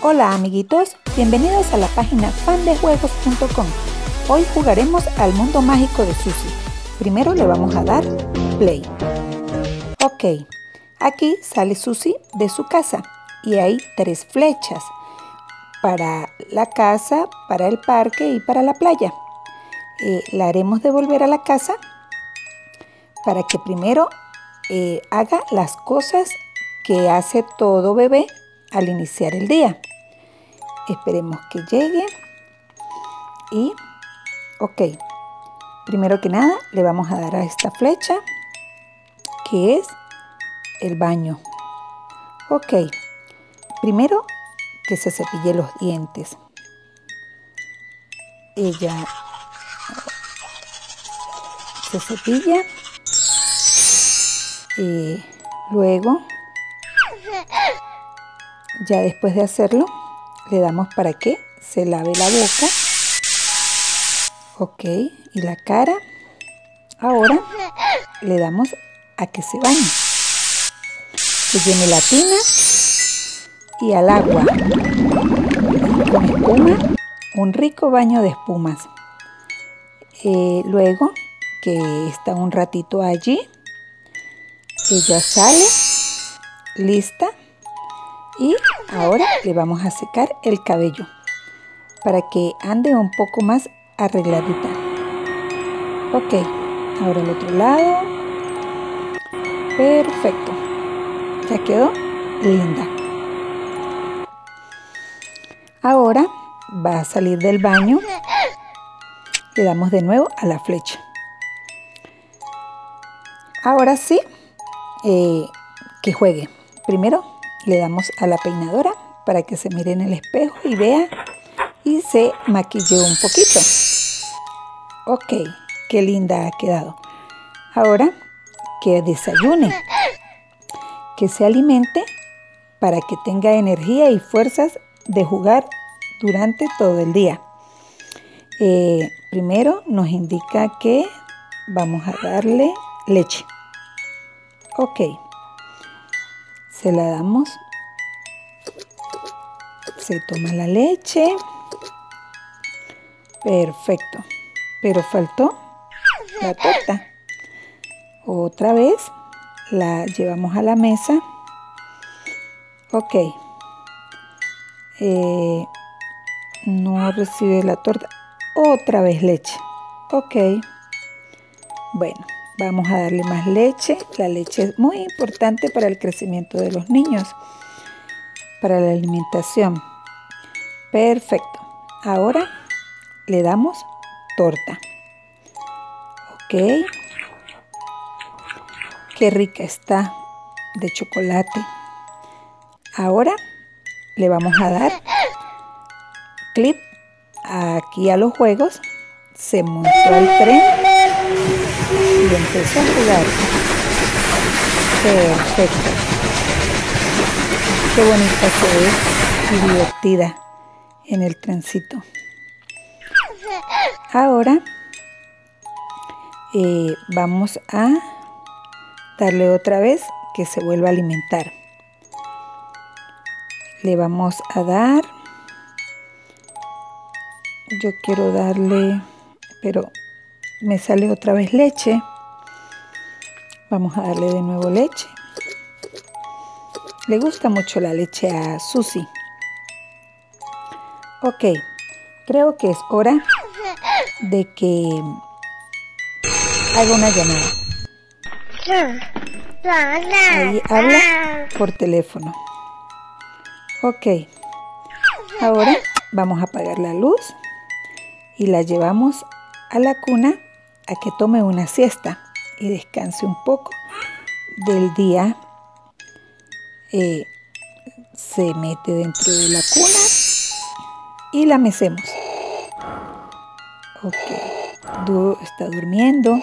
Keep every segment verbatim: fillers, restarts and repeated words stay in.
Hola amiguitos, bienvenidos a la página fan de juegos punto com. Hoy jugaremos al mundo mágico de Suzy. Primero le vamos a dar play. Ok, aquí sale Suzy de su casa y hay tres flechas para la casa, para el parque y para la playa. Eh, la haremos devolver a la casa para que primero eh, haga las cosas que hace todo bebé al iniciar el día. Esperemos que llegue y ok, primero que nada le vamos a dar a esta flecha que es el baño. Ok, primero que se cepille los dientes. Ella se cepilla y luego ya después de hacerlo le damos para que se lave la boca, ok, y la cara. Ahora le damos a que se bañe, que llene la tina y al agua con espuma, un rico baño de espumas. Eh, luego que está un ratito allí, ella sale lista. Y ahora le vamos a secar el cabello para que ande un poco más arregladita. Ok, ahora el otro lado. Perfecto. Ya quedó linda. Ahora va a salir del baño. Le damos de nuevo a la flecha. Ahora sí, eh, que juegue. Primero le damos a la peinadora para que se mire en el espejo y vea y se maquille un poquito. Ok, qué linda ha quedado. Ahora que desayune, que se alimente para que tenga energía y fuerzas de jugar durante todo el día. Eh, primero nos indica que vamos a darle leche. Ok. Se la damos, se toma la leche, perfecto, pero faltó la torta. Otra vez la llevamos a la mesa, ok, eh, no recibe la torta, otra vez leche, ok, bueno. Vamos a darle más leche. La leche es muy importante para el crecimiento de los niños, para la alimentación. Perfecto. Ahora le damos torta. Ok. Qué rica está de chocolate. Ahora le vamos a dar clip aquí a los juegos. Se montó al tren y empezó a jugar. Perfecto. Qué bonita se ve y divertida en el trencito. Ahora eh, vamos a darle otra vez que se vuelva a alimentar. Le vamos a dar, yo quiero darle, pero me sale otra vez leche. Vamos a darle de nuevo leche. Le gusta mucho la leche a Suzy. Ok, creo que es hora de que haga una llamada. Ahí habla por teléfono. Ok, ahora vamos a apagar la luz y la llevamos a la cuna a que tome una siesta y descanse un poco del día. Eh, se mete dentro de la cuna y la mecemos. Ok, du- está durmiendo.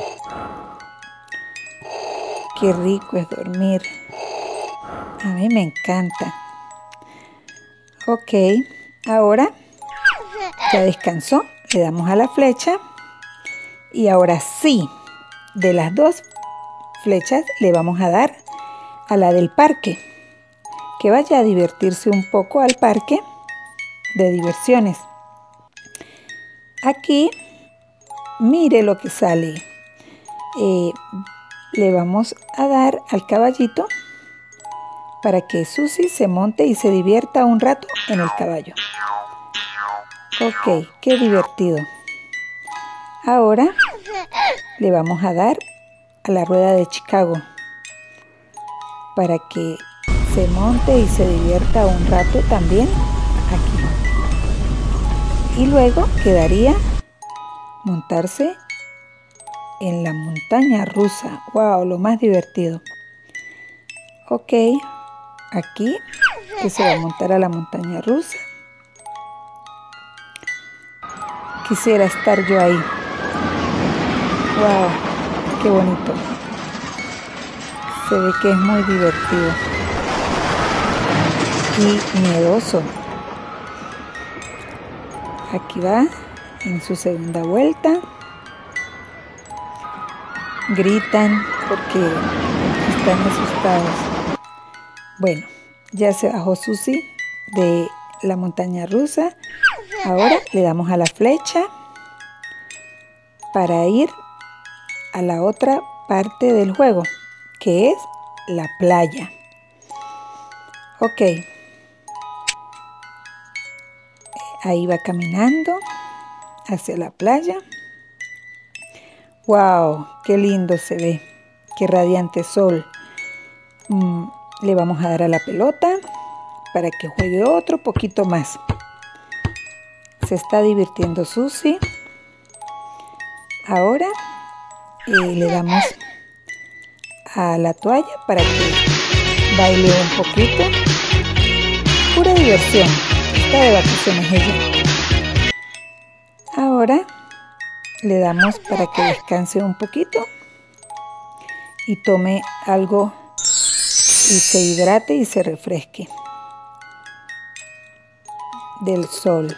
Qué rico es dormir. A mí me encanta. Ok, ahora ya descansó. Le damos a la flecha. Y ahora sí, de las dos flechas le vamos a dar a la del parque, que vaya a divertirse un poco al parque de diversiones. Aquí, mire lo que sale. Eh, le vamos a dar al caballito para que Susie se monte y se divierta un rato en el caballo. Ok, qué divertido. Ahora le vamos a dar a la rueda de Chicago para que se monte y se divierta un rato también aquí. Y luego quedaría montarse en la montaña rusa. ¡Wow! Lo más divertido. Ok, aquí que se va a montar a la montaña rusa. Quisiera estar yo ahí. ¡Wow! ¡Qué bonito! Se ve que es muy divertido y miedoso. Aquí va en su segunda vuelta. Gritan porque están asustados. Bueno, ya se bajó Susie de la montaña rusa. Ahora le damos a la flecha para ir a la otra parte del juego, que es la playa. Ok. Ahí va caminando hacia la playa. ¡Wow! ¡Qué lindo se ve! ¡Qué radiante sol! Mm, le vamos a dar a la pelota para que juegue otro poquito más. Se está divirtiendo Susie. Ahora eh, le damos a la toalla para que baile un poquito. Pura diversión. Está de vacaciones ella. Ahora le damos para que descanse un poquito y tome algo y se hidrate y se refresque del sol.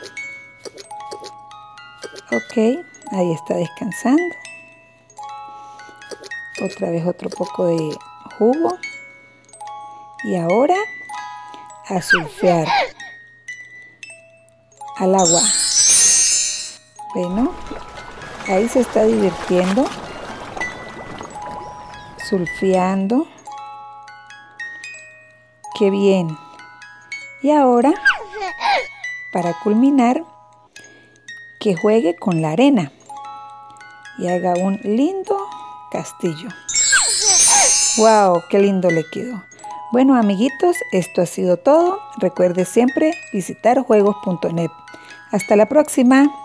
Ok, ahí está descansando. Otra vez otro poco de jugo. Y ahora a surfear al agua. Bueno, ahí se está divirtiendo, surfeando. ¡Qué bien! Y ahora, para culminar, que juegue con la arena y haga un lindo castillo. ¡Wow! ¡Qué lindo le quedó! Bueno, amiguitos, esto ha sido todo. Recuerde siempre visitar juegos punto net. Hasta la próxima.